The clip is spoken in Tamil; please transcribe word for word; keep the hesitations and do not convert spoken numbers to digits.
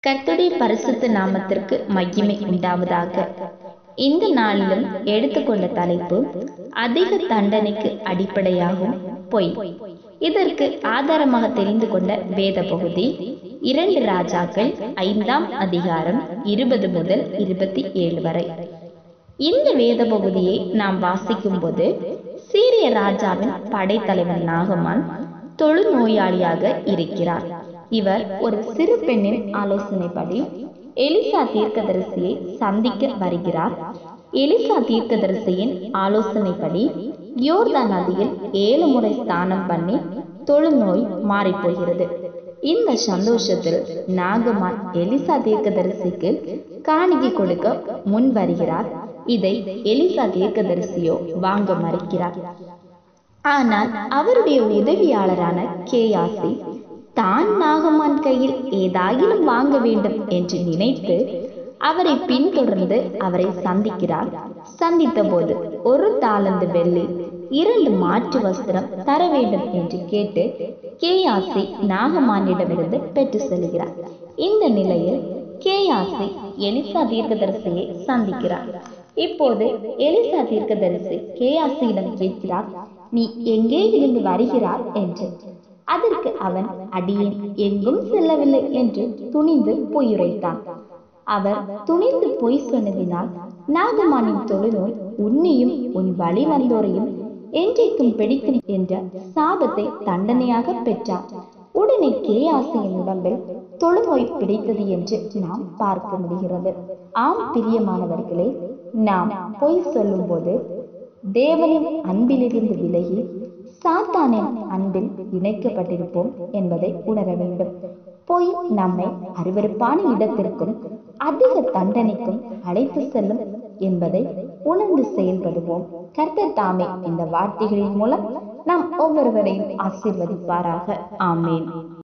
கர்த்தருடைய பரிசுத்த நாமத்திற்கு மகிமை உண்டாவதாக. இந்த நாளிலும் எடுத்துக்கொண்ட தலைப்பு அதிக தண்டனைக்கு அடிப்படையாகும் பொய். இதற்கு ஆதாரமாக தெரிந்து கொண்ட வேத பகுதி இரண்டு ராஜாக்கள் ஐந்தாம் அதிகாரம் இருபது முதல் இருபத்தி ஏழு வரை. இந்த வேத பகுதியை நாம் வாசிக்கும் போது சீரிய ராஜாவின் படைத்தலைவன் நாகமான் தொழுநோயாளியாக இருக்கிறார். இவர் ஒரு சிறு பெண்ணின் ஆலோசனைப்படி எலிசா தீர்க்கதரிசியை சந்திக்க வருகிறார். எலிசா தீர்க்கதரிசியின் ஆலோசனைப்படி யோர்தான் நதியில் ஏழு முறை ஸ்நானம் பண்ணி தொழுநோய் மாறி போகிறது. இந்த சந்தோஷத்தில் நாகமான் எலிசா தீர்க்கதரிசிக்கு காணிக்கை கொடுக்க முன் வருகிறார். இதை எலிசா தீர்க்கதரிசியோ வாங்க மறுக்கிறார். ஆனால் அவருடைய உதவியாளரான கேயாசி தான் நாகமான் கையில் ஏதாயிலும் வாங்க வேண்டும் என்று நினைத்து அவரை பின்தொடர்ந்து அவரை சந்திக்கிறார். சந்தித்த போது ஒரு தாளந்து வெள்ளி, இரண்டு மாற்று வஸ்திரம் தர வேண்டும் என்று கேட்டு கேயாசி நாகமானிடமிருந்து பெற்று செல்கிறார். இந்த நிலையில் கேயாசி எலிசா தீர்க்கதரிசியை சந்திக்கிறார். இப்போது எலிசா தீர்க்கதரிசி கேயாசியிடம் கேட்கிறார், நீ எங்கே இருந்து வருகிறார் என்று. அதற்கு அவன், அடியேன் எங்கும் செல்லவில்லை என்று துணிந்து பொய்யுரைத்தான். அவர் துணிந்து பொய் சொன்னதினால் நாகமானின் தொழுநோய் உன்னையும் உன் வழி வந்தோரையும் என்றைக்கும் பிடிக்கும் என்ற சாபத்தை தண்டனையாக பெற்றார். உடனே கேயாசியின் உடம்பில் தொழுநோய் பிடித்தது என்று நாம் பார்க்க முடிகிறது. ஆம் பிரியமானவர்களே, நாம் பொய் சொல்லும் போது தேவனின் அன்பிலிருந்து விலகி சாத்தானின் அன்பில் இணைக்கப்பட்டிருப்போம் என்பதை உணர வேண்டும். பொய் நம்மை அருவருப்பான இடத்திற்கும் அதிக தண்டனைக்கும் அழைத்து செல்லும் என்பதை உணர்ந்து செயல்படுவோம். கர்த்தர் தாமே இந்த வார்த்தைகளின் மூலம் நாம் ஒவ்வொருவரையும் ஆசீர்வதிப்பாராக. ஆமேன்.